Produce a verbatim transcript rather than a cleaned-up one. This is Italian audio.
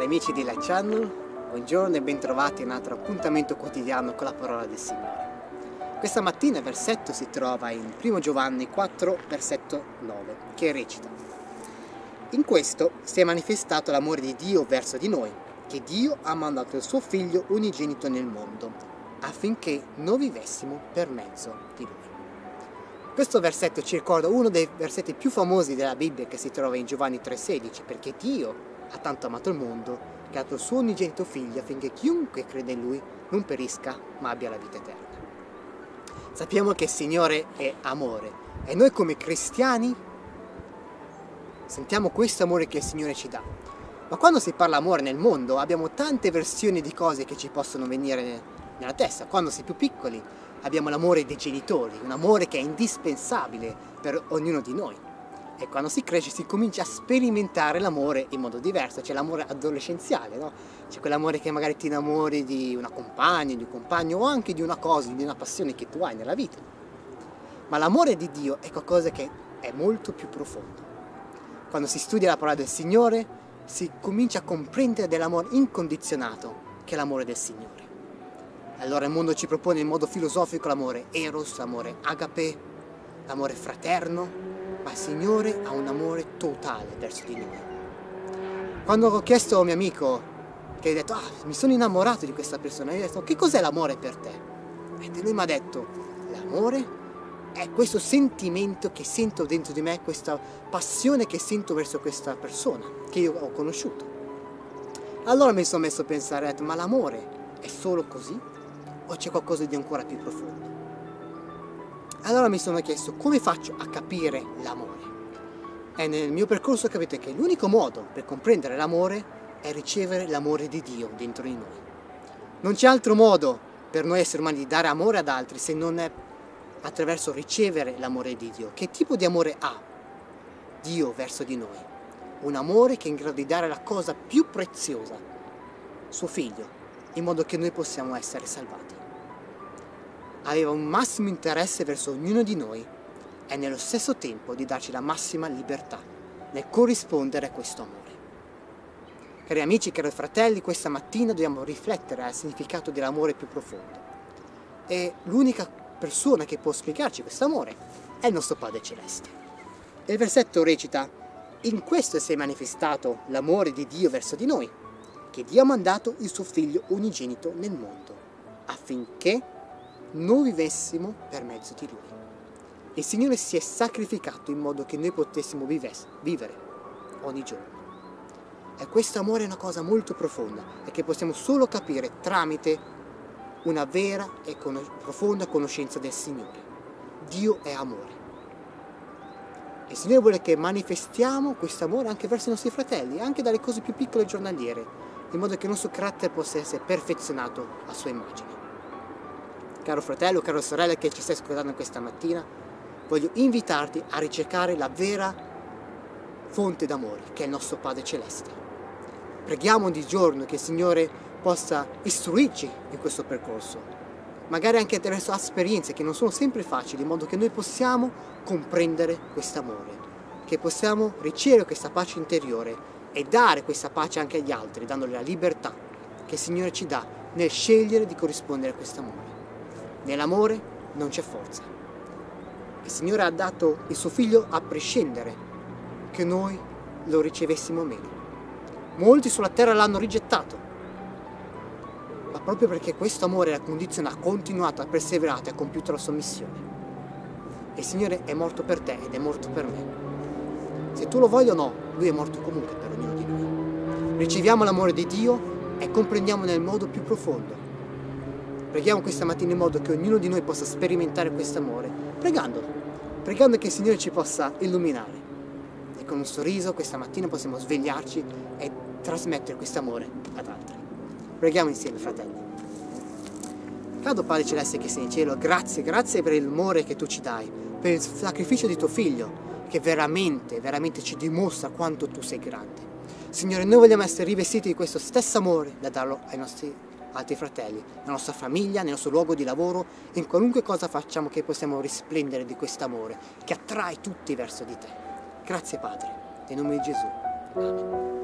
amici di Light Channel, buongiorno e bentrovati in un altro appuntamento quotidiano con la parola del Signore. Questa mattina il versetto si trova in primo Giovanni quattro, versetto nove, che recita: In questo si è manifestato l'amore di Dio verso di noi, che Dio ha mandato il suo Figlio unigenito nel mondo, affinché noi vivessimo per mezzo di Lui. Questo versetto ci ricorda uno dei versetti più famosi della Bibbia che si trova in Giovanni tre sedici, perché Dio ha tanto amato il mondo che ha dato il suo unigenito Figlio affinché chiunque crede in Lui non perisca ma abbia la vita eterna. Sappiamo che il Signore è amore e noi come cristiani sentiamo questo amore che il Signore ci dà. Ma quando si parla amore nel mondo abbiamo tante versioni di cose che ci possono venire nella testa. Quando si è più piccoli abbiamo l'amore dei genitori, un amore che è indispensabile per ognuno di noi. E quando si cresce si comincia a sperimentare l'amore in modo diverso. C'è l'amore adolescenziale, no? C'è quell'amore che magari ti innamori di una compagna, di un compagno o anche di una cosa, di una passione che tu hai nella vita. Ma l'amore di Dio è qualcosa che è molto più profondo. Quando si studia la parola del Signore si comincia a comprendere dell'amore incondizionato che è l'amore del Signore. Allora il mondo ci propone in modo filosofico l'amore eros, l'amore agape, l'amore fraterno, ma il Signore ha un amore totale verso di noi. Quando ho chiesto a un mio amico, che ha detto, ah, mi sono innamorato di questa persona, io ho detto, che cos'è l'amore per te? E lui mi ha detto, l'amore è questo sentimento che sento dentro di me, questa passione che sento verso questa persona che io ho conosciuto. Allora mi sono messo a pensare, ho detto, ma l'amore è solo così? O c'è qualcosa di ancora più profondo? Allora mi sono chiesto come faccio a capire l'amore. E nel mio percorso ho capito che l'unico modo per comprendere l'amore è ricevere l'amore di Dio dentro di noi. Non c'è altro modo per noi esseri umani di dare amore ad altri se non è attraverso ricevere l'amore di Dio. Che tipo di amore ha Dio verso di noi? Un amore che è in grado di dare la cosa più preziosa, suo Figlio, in modo che noi possiamo essere salvati. Aveva un massimo interesse verso ognuno di noi e nello stesso tempo di darci la massima libertà nel corrispondere a questo amore. Cari amici, cari fratelli, questa mattina dobbiamo riflettere al significato dell'amore più profondo. E l'unica persona che può spiegarci questo amore è il nostro Padre Celeste. E il versetto recita: In questo si è manifestato l'amore di Dio verso di noi, che Dio ha mandato il suo Figlio unigenito nel mondo, affinché noi vivessimo per mezzo di Lui. Il Signore si è sacrificato in modo che noi potessimo vivere ogni giorno. E questo amore è una cosa molto profonda e che possiamo solo capire tramite una vera e con profonda conoscenza del Signore. Dio è amore. Il Signore vuole che manifestiamo questo amore anche verso i nostri fratelli, anche dalle cose più piccole e giornaliere, in modo che il nostro carattere possa essere perfezionato a sua immagine. Caro fratello, caro sorella che ci stai ascoltando questa mattina, voglio invitarti a ricercare la vera fonte d'amore, che è il nostro Padre Celeste. Preghiamo ogni giorno che il Signore possa istruirci in questo percorso, magari anche attraverso esperienze che non sono sempre facili, in modo che noi possiamo comprendere questo amore, che possiamo ricevere questa pace interiore e dare questa pace anche agli altri, dandogli la libertà che il Signore ci dà nel scegliere di corrispondere a questo amore. Nell'amore non c'è forza. Il Signore ha dato il suo Figlio a prescindere che noi lo ricevessimo o meno. Molti sulla terra l'hanno rigettato, ma proprio perché questo amore era condizionato, ha continuato, ha perseverato e ha compiuto la sua missione. Il Signore è morto per te ed è morto per me. Se tu lo voglia o no, Lui è morto comunque per ognuno di noi. Riceviamo l'amore di Dio e comprendiamo nel modo più profondo. Preghiamo questa mattina in modo che ognuno di noi possa sperimentare questo amore, pregandolo, pregando che il Signore ci possa illuminare. E con un sorriso questa mattina possiamo svegliarci e trasmettere questo amore ad altri. Preghiamo insieme, fratelli. Caro Padre Celeste che sei in cielo, grazie, grazie per l'amore che tu ci dai, per il sacrificio di tuo Figlio, che veramente, veramente ci dimostra quanto tu sei grande. Signore, noi vogliamo essere rivestiti di questo stesso amore da darlo ai nostri altri fratelli, nella nostra famiglia, nel nostro luogo di lavoro, in qualunque cosa facciamo, che possiamo risplendere di questo amore che attrae tutti verso di te. Grazie Padre, nel nome di Gesù. Amen.